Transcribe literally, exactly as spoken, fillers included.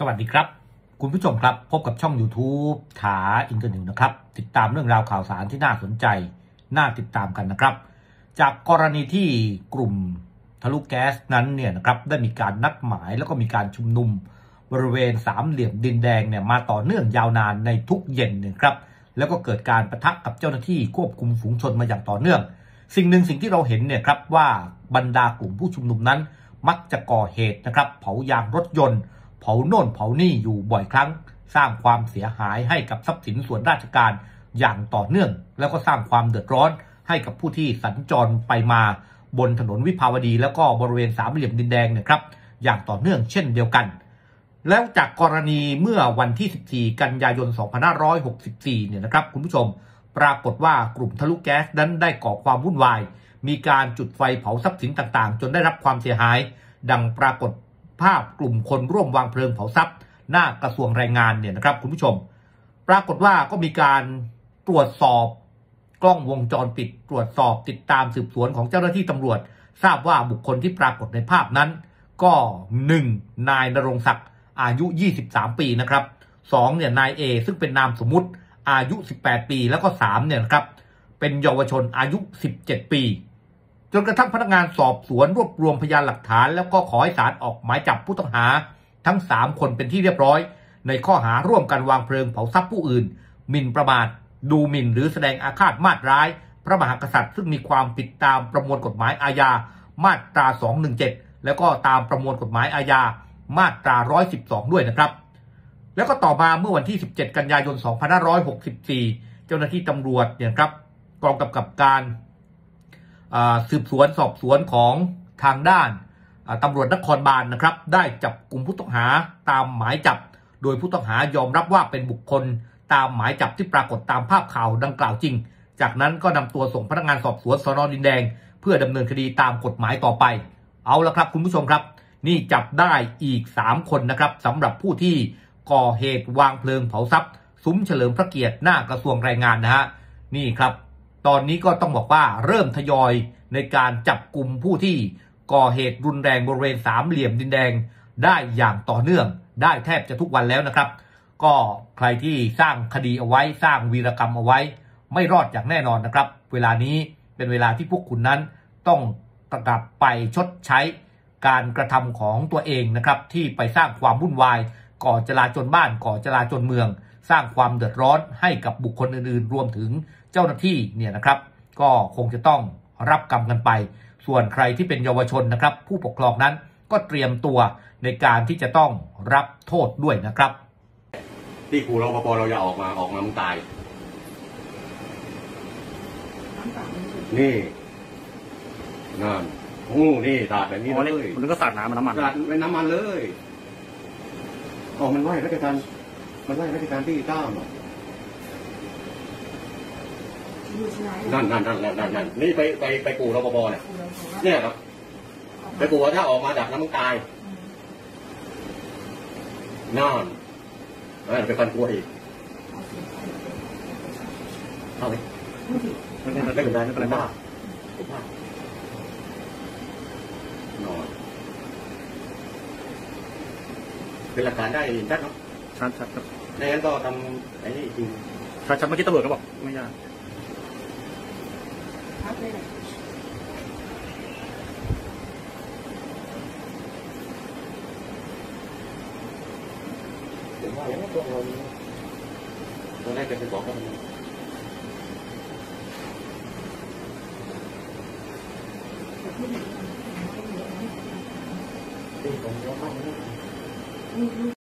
สวัสดีครับคุณผู้ชมครับพบกับช่อง YouTube ถาอินเตอร์นิวนะครับติดตามเรื่องราวข่าวสารที่น่าสนใจน่าติดตามกันนะครับจากกรณีที่กลุ่มทะลุแก๊สนั้นเนี่ยนะครับได้มีการนัดหมายแล้วก็มีการชุมนุมบริเวณสามเหลี่ยมดินแดงเนี่ยมาต่อเนื่องยาวนานในทุกเย็นนะครับแล้วก็เกิดการปะทะกับเจ้าหน้าที่ควบคุมฝูงชนมาอย่างต่อเนื่องสิ่งหนึ่งสิ่งที่เราเห็นเนี่ยครับว่าบรรดากลุ่มผู้ชุมนุมนั้นมักจะก่อเหตุนะครับเผายางรถยนต์เผาโน่นเผานี่อยู่บ่อยครั้งสร้างความเสียหายให้กับทรัพย์สินส่วนราชการอย่างต่อเนื่องแล้วก็สร้างความเดือดร้อนให้กับผู้ที่สัญจรไปมาบนถนนวิภาวดีแล้วก็บริเวณสามเหลี่ยมดินแดงเนี่ยครับอย่างต่อเนื่องเช่นเดียวกันแล้วจากกรณีเมื่อวันที่สิบสี่กันยายนสองพันห้าร้อยหกสิบสี่เนี่ยนะครับคุณผู้ชมปรากฏว่ากลุ่มทะลุแก๊สนั้นได้ก่อความวุ่นวายมีการจุดไฟเผาทรัพย์สินต่างๆจนได้รับความเสียหายดังปรากฏภาพกลุ่มคนร่วมวางเพลิงเผาทรัพย์หน้ากระทรวงแรงงานเนี่ยนะครับคุณผู้ชมปรากฏว่าก็มีการตรวจสอบกล้องวงจรปิดตรวจสอบติดตามสืบสวนของเจ้าหน้าที่ตำรวจทราบว่าบุคคลที่ปรากฏในภาพนั้นก็หนึ่งนายณรงค์ศักดิ์อายุยี่สิบสามปีนะครับสองเนี่ยนายเอซึ่งเป็นนามสมมุติอายุสิบแปดปีแล้วก็สามเนี่ยนะครับเป็นเยาวชนอายุสิบเจ็ดปีจนกระทั่งพนักงานสอบสวนรวบรวมพยานหลักฐานแล้วก็ขอให้ศาลออกหมายจับผู้ต้องหาทั้งสามคนเป็นที่เรียบร้อยในข้อหาร่วมกันวางเพลิงเผาทรัพย์ผู้อื่นหมิ่นประมาทดูหมิ่นหรือแสดงอาฆาตมาตร้ายพระมหากษัตริย์ซึ่งมีความผิดตามประมวลกฎหมายอาญามาตราสองหนึ่งเจ็ดแล้วก็ตามประมวลกฎหมายอาญามาตราหนึ่งร้อยสิบสองด้วยนะครับแล้วก็ต่อมาเมื่อวันที่สิบเจ็ดกันยายนสองพันห้าร้อยหกสิบสี่เจ้าหน้าที่ตำรวจเนี่ยครับกองกำกับการสืบสวนสอบสวนของทางด้านตำรวจนครบาล นะครับได้จับกลุ่มผู้ต้องหาตามหมายจับโดยผู้ต้องหายอมรับว่าเป็นบุคคลตามหมายจับที่ปรากฏตามภาพข่าวดังกล่าวจริงจากนั้นก็นำตัวส่งพนักงานสอบสวนสน.ดินแดงเพื่อดำเนินคดีตามกฎหมายต่อไปเอาละครับคุณผู้ชมครับนี่จับได้อีกสามคนนะครับสำหรับผู้ที่ก่อเหตุวางเพลิงเผาทรัพย์ซุ้มเฉลิมพระเกียรติหน้ากระทรวงแรงงานนะฮะนี่ครับตอนนี้ก็ต้องบอกว่าเริ่มทยอยในการจับกลุ่มผู้ที่ก่อเหตุรุนแรงบริเวณสามเหลี่ยมดินแดงได้อย่างต่อเนื่องได้แทบจะทุกวันแล้วนะครับก็ใครที่สร้างคดีเอาไว้สร้างวีรกรรมเอาไว้ไม่รอดอย่างแน่นอนนะครับเวลานี้เป็นเวลาที่พวกคุณนั้นต้องกลับไปชดใช้การกระทำของตัวเองนะครับที่ไปสร้างความวุ่นวายก่อจลาจลบ้านก่อจลาจลเมืองสร้างความเดือดร้อนให้กับบุคคลอื่นๆรวมถึงเจ้าหน้าที่เนี่ยนะครับก็คงจะต้องรับกรรมกันไปส่วนใครที่เป็นเยาวชนนะครับผู้ปกครองนั้นก็เตรียมตัวในการที่จะต้องรับโทษด้วยนะครับที่ครูรปภเราอย่าออกมาออกมามึงตายนี่นั่นโอ้นี่สาดแบบนี้เลยมันก็สาดน้ำมันน้ำมันสาดเป็นน้ำมันเลยอ๋อมันไหวราชการมันไหวราชการที่เก้านั่นนั่นนั่นนั่นนั่นนี่ไปไปไปกูรปภเนี่ยเนี่ยครับไปกูถ้าออกมาดักน้ำมึงตายนั่นนั่นเป็นฟันกลัวอีกเอาไหมไม่เป็นไรไม่เป็นไรไม่เป็นไรบ้านอนเป็นหลักฐานได้ชัดเนาะชัดชัดครับในนั้นก็ทำไอ้นี่จริงชัดชัดเมื่อกี้ตำรวจก็บอกไม่ยากผมว่าอย่างนี้ตัวเราตัวแรกเป็นบอกว่ามันที่ผมยอมรับ